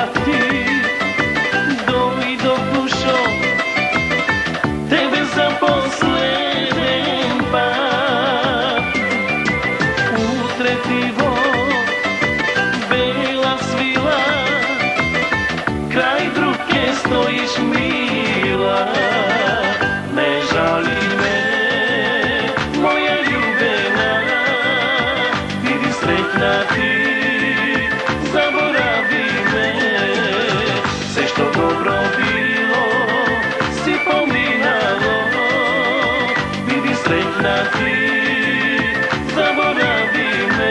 ti, doj do dušo, tebe zaposlenem pa. Utretivo, bela svila, kraj druge stojiš mila. Ne žali me, moja ljubena, vidi sretna ti, zaboravi me. Sve što dobro bilo si pominalo, vidi sretna ti, zaboravi me.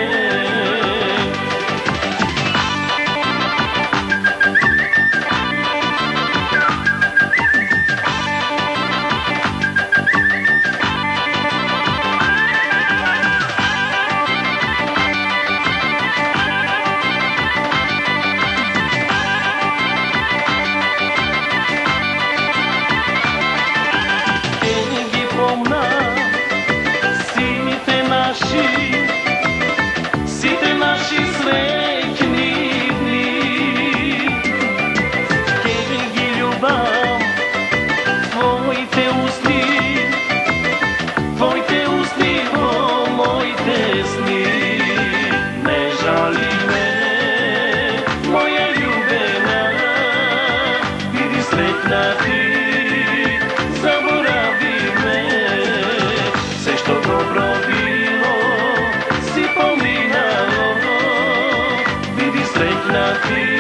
Site naši srećni dni, Kengi ljubav, tvojte usni, o mojte sni. Ne žali me, moja ljubena, vidi sretna ti, zaboravi me. Sve što dobro bilo si pominalo, vidi sretna ti.